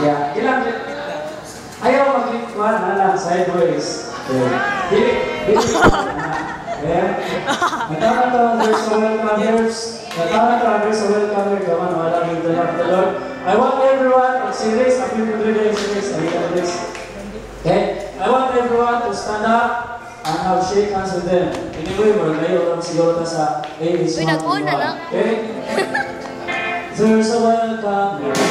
Yeah, ilang ayaw mag-one na lang sideways. Dili. Ayan. Natama to, there's a welcome here. Natama to, there's a welcome here. Come on, wala rin the love of the Lord. I want everyone, mag-series, a few days, series. Okay? I want everyone to stand up and have shake hands with them. Anyway, magayo lang siguro ta sa ladies. Uy, nag-una lang. Okay? There's a welcome here.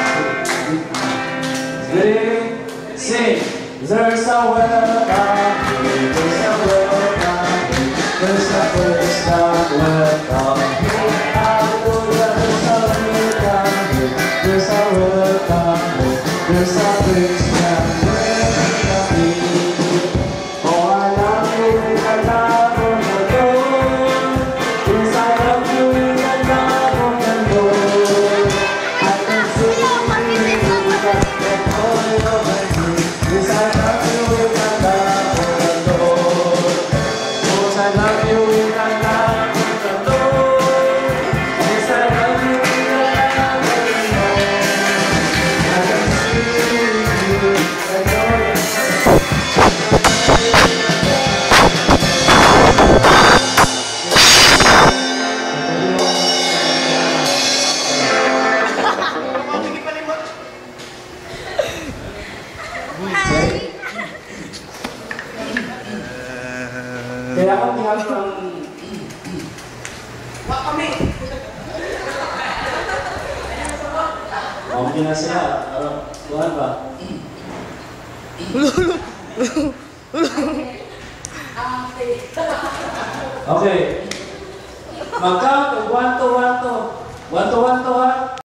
Sing. There's a welcome here. There's a welcome here. There's a first welcome here. Hallelujah. There's a welcome here. There's a welcome here. There's a first welcome here. Oh, I love you with the love of the Lord. Yes, I love you with the love of the Lord. I can sing with the joy of my heart. Yes, I love you with the love of the Lord. Yes, I love you with the love of the Lord. Yes, I love you with the love of the Lord. I can sing with you the joy of my heart. Kaya ako tihag ng... Wak kami! Okay na sila. Tuhan ba? Okay. Mag-count. 1 to 1 to. 1 to 1 to ha.